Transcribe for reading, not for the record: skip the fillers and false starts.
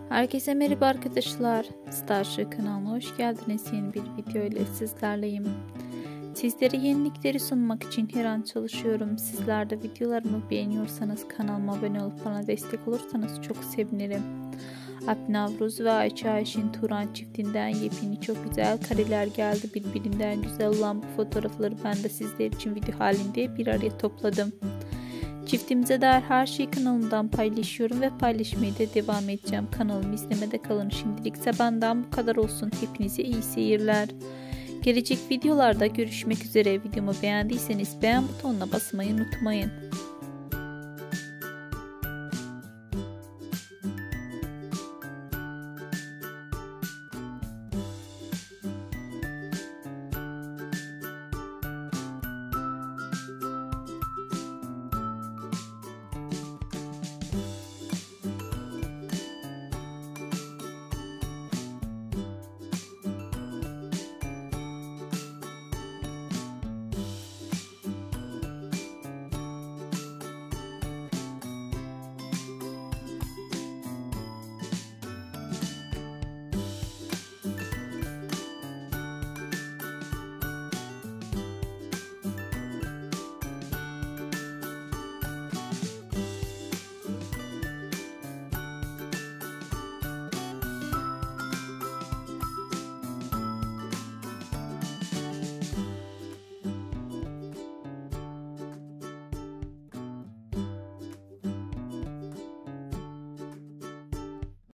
Herkese merhaba arkadaşlar. Starship kanalına hoş geldiniz. Yeni bir video ile sizlerleyim. Sizlere yenilikleri sunmak için her an çalışıyorum. Sizler de videolarımı beğeniyorsanız kanalıma abone olup bana destek olursanız çok sevinirim. Alp Navruz ve Ayça Ayşin Turan çiftinden yepyeni çok güzel kareler geldi. Birbirinden güzel olan bu fotoğrafları ben de sizler için video halinde bir araya topladım. Çiftimize dair her şeyi kanalımdan paylaşıyorum ve paylaşmaya da devam edeceğim. Kanalımı izlemede kalın. Şimdilikse benden bu kadar olsun. Hepinize iyi seyirler. Gelecek videolarda görüşmek üzere. Videomu beğendiyseniz beğen butonuna basmayı unutmayın.